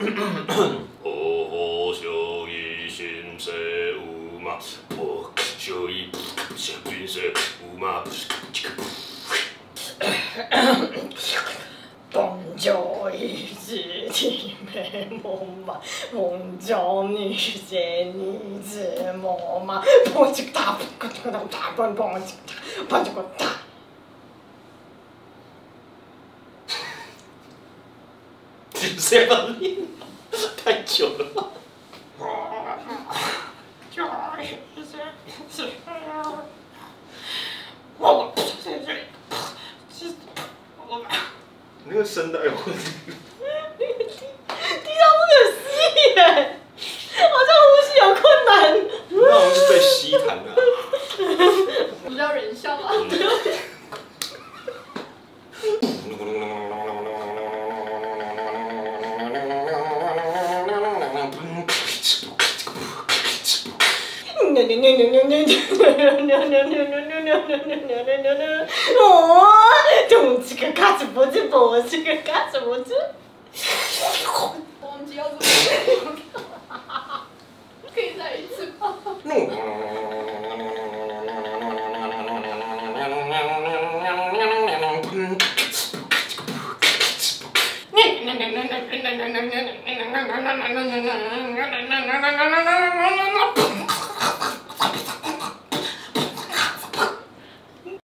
哦，小一心色有嘛，不小一心色有嘛。 东就一只提眉毛嘛，梦中女见女子魔嘛，砰叽哒，砰叽哒，砰砰叽哒，砰叽哒。 你这样练太久了吧？那个声带有问题。 听到不可思议耶，好像呼吸有困难。 那好像是在吸痰啊。 比较人笑啊。 哦，咚这个嘎子脖子脖，这个嘎子脖子。 我忘记要怎么可以再一次吗？